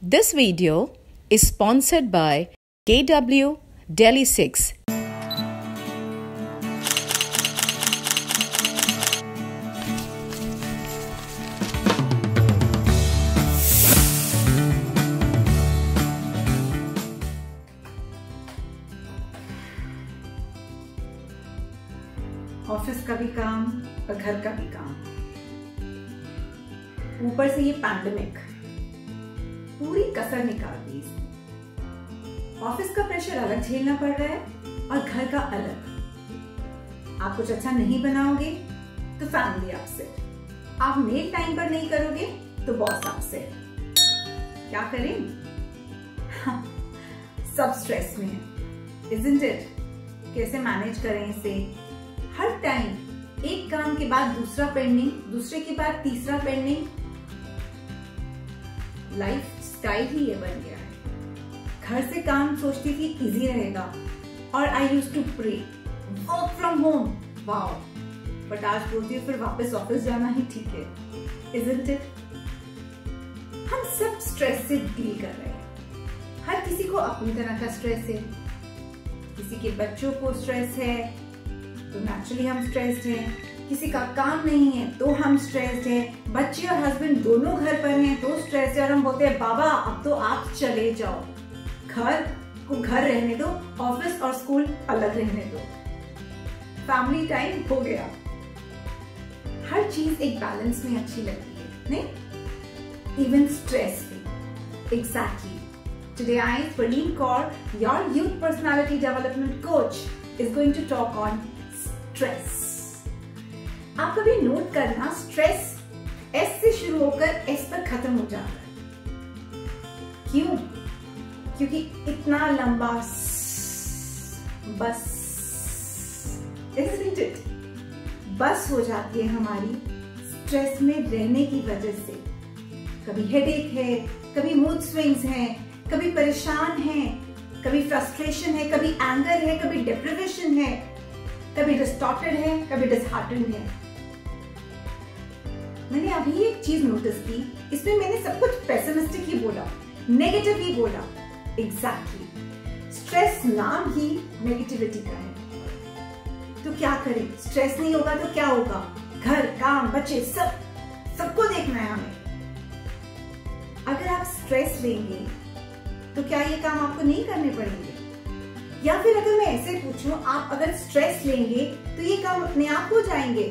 This video is sponsored by KW Delhi 6. Office का भी काम और घर का भी काम, ऊपर से ये पैंडेमिक पूरी कसर निकाल दी इसने। ऑफिस का प्रेशर अलग झेलना पड़ रहा है और घर का अलग। आप कुछ अच्छा नहीं बनाओगे तो फैमिली अपसेट, आप मेल टाइम पर नहीं करोगे तो बॉस अपसेट। क्या करें? सब स्ट्रेस में है, isn't it? कैसे मैनेज करें इसे? हर टाइम एक काम के बाद दूसरा पेंडिंग, दूसरे के बाद तीसरा पेंडिंग। लाइफ स्टाइल ही ये बन गया है। घर से काम सोचती थी इजी रहेगा और I used to pray work from home, wow, but आज बोलती हूँ फिर वापस ऑफिस जाना ही ठीक है, isn't it? हम सब स्ट्रेस से डील कर रहे हैं। हर किसी को अपनी तरह का स्ट्रेस है। किसी के बच्चों को स्ट्रेस है तो नेचुरली हम स्ट्रेस्ड हैं। किसी का काम नहीं है तो हम स्ट्रेस्ड हैं। बच्चे और हस्बैंड दोनों घर पर हैं तो स्ट्रेस्ड है और हम बोलते हैं बाबा अब तो आप चले जाओ, घर को घर रहने दो, ऑफिस और स्कूल अलग रहने दो, फैमिली टाइम हो गया। हर चीज एक बैलेंस में अच्छी लगती है, नहीं? इवन स्ट्रेस भी। Exactly. Today I, Praleen Kaur, your youth personality development coach, is going to talk on stress. आप कभी नोट करना, स्ट्रेस एस से शुरू होकर एस पर खत्म हो जाता है। क्यों? क्योंकि इतना लंबा बस, isn't it? बस हो जाती है हमारी स्ट्रेस में रहने की वजह से। कभी हेडेक है, कभी मूड स्विंग्स हैं, कभी परेशान है, कभी फ्रस्ट्रेशन है, कभी एंगर है, कभी डिप्रेशन है, कभी डिस्टॉर्टेड है, कभी डिसहार्टेंड है। मैंने अभी एक चीज नोटिस की, इसमें मैंने सब कुछ पेसिमिस्टिक ही बोला, नेगेटिव ही बोला। एग्जैक्टली, स्ट्रेस नाम ही नेगेटिविटी का है। तो क्या करें? स्ट्रेस नहीं होगा तो क्या होगा? घर, काम, बच्चे, सबको देखना है हमें। अगर आप स्ट्रेस लेंगे तो क्या ये काम आपको नहीं करने पड़ेंगे? या फिर अगर मैं ऐसे पूछूं, आप अगर स्ट्रेस लेंगे तो ये काम अपने आप हो जाएंगे?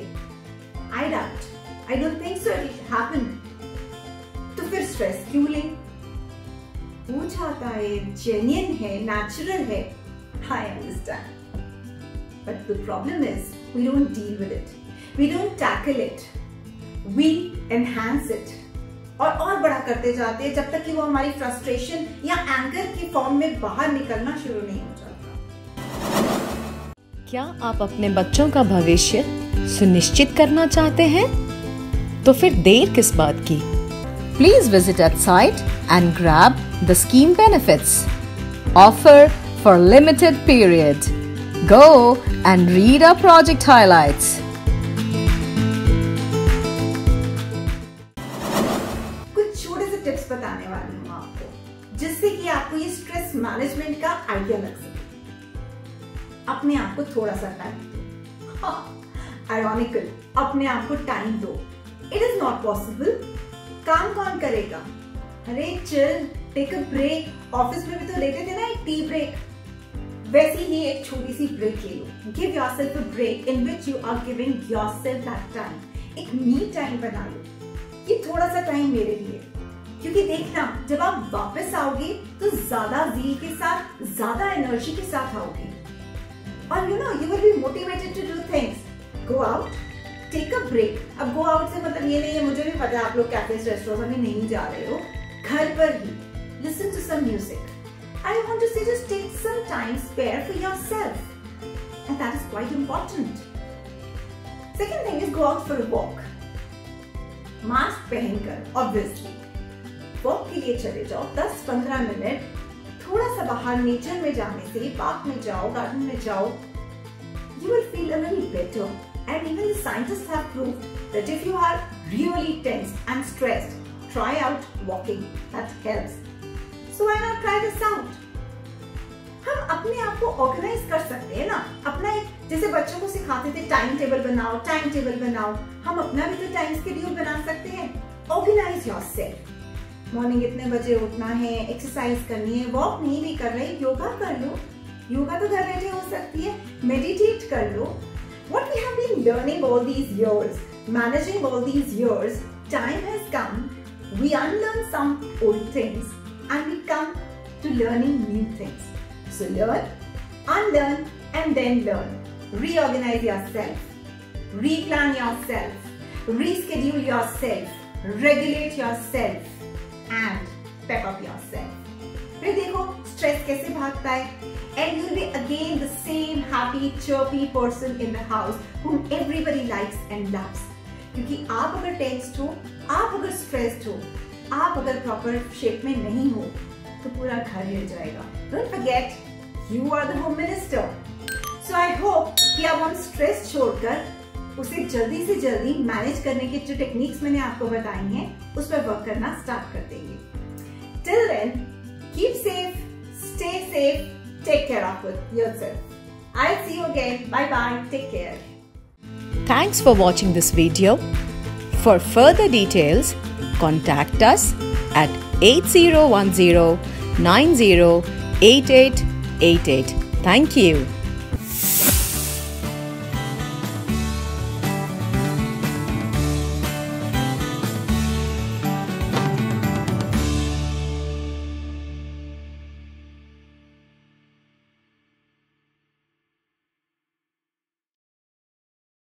I don't think so it will happen. तो फिर स्ट्रेस क्यों लें? पूछा था, जेन्युइन है, नेचुरल है, I understand. But the problem is we don't deal with it. We don't tackle it. We enhance it. और बड़ा करते जाते हैं जब तक कि वो हमारी फ्रस्ट्रेशन या एंगर की फॉर्म में बाहर निकलना शुरू नहीं हो जाता। क्या आप अपने बच्चों का भविष्य सुनिश्चित करना चाहते हैं? तो फिर देर किस बात की? Please visit at site and grab the scheme benefits. Offer for limited period. Go and read our project highlights. Tips बताने वाली हूँ आपको, जिससे कि आपको ये स्ट्रेस मैनेजमेंट का आइडिया लग सके। अपने आप को थोड़ा सा टाइम दो। आयरॉनिकल, अपने आप को टाइम दो। It is not possible. काम कौन करेगा? अरे chill, take a break. Office में भी तो लेते थे ना एक टी ब्रेक, वैसे ही एक छोटी सी ब्रेक ले लो। Give yourself a break in which you are giving yourself that time. एक मी टाइम बना लो, ये थोड़ा सा टाइम मेरे लिए। क्योंकि देखना, जब आप वापस आओगे तो ज्यादा ज़ील के साथ, ज्यादा एनर्जी के साथ आओगे और you will be motivated to do things. Go out, take a break. अब गो आउट से मतलब ये नहीं है, मुझे भी पता है आप लोग कैफेज, रेस्टोरेंट में नहीं जा रहे हो, घर पर ही listen to some music. I want to say just take some time spare for yourself and that is quite important. Second thing is go out for a walk, mask पहनकर। Obviously walk के लिए चले जाओ 10-15 minute, थोड़ा सा बाहर nature में जाने से, पार्क में जाओ, गार्डन में जाओ, you will feel a little better. And even the scientists have proved that if you are really tense and stressed, try out walking. That helps. So why not try this out? हम अपने आप को organise कर सकते हैं ना, अपना एक, जैसे बच्चों को सिखाते थे टाइम टेबल बनाओ, टाइम टेबल बनाओ, हम अपना भी तो टाइम शेड्यूल बना सकते हैं। Organise yourself. मॉर्निंग इतने बजे उठना है, एक्सरसाइज करनी है, वॉक नहीं भी कर रहे, योगा कर लो, योगा तो घर बैठे हो सकती है, मेडिटेट कर लो। What we have been learning all these years, managing all these years, time has come, we unlearn some old things and we come to learning new things. So learn, unlearn and then learn. Reorganize yourself, replan yourself, reschedule yourself, regulate yourself and pep up yourself. फिर देखो stress कैसे भागता है, and you'll be again the same happy chirpy person in the house whom everybody likes and loves. क्योंकि आप अगर tensed हो, आप अगर स्ट्रेस्ड हो, आप अगर प्रॉपर शेप में नहीं हो तो पूरा घर हिल जाएगा। Don't forget, you are the home minister. So I hope कि आप हम स्ट्रेस छोड़कर उसे जल्दी से जल्दी मैनेज करने के जो टेक्निक्स मैंने आपको बताई हैं उस पर वर्क करना स्टार्ट कर देंगे। Till then, keep safe, stay safe, take care of yourself. I'll see you again. Bye bye. Take care. Thanks for watching this video. For further details, contact us at 8010 908888. Thank you.